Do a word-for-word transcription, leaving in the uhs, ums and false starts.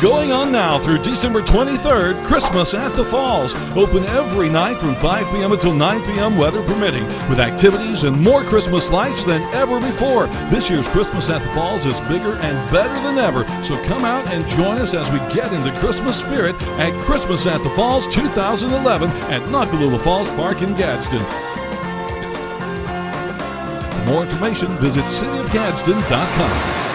Going on now through December twenty-third, Christmas at the Falls. Open every night from five p m until nine p m, weather permitting, with activities and more Christmas lights than ever before. This year's Christmas at the Falls is bigger and better than ever, so come out and join us as we get into Christmas spirit at Christmas at the Falls two thousand eleven at Noccalula Falls Park in Gadsden. For more information, visit city of gadsden dot com.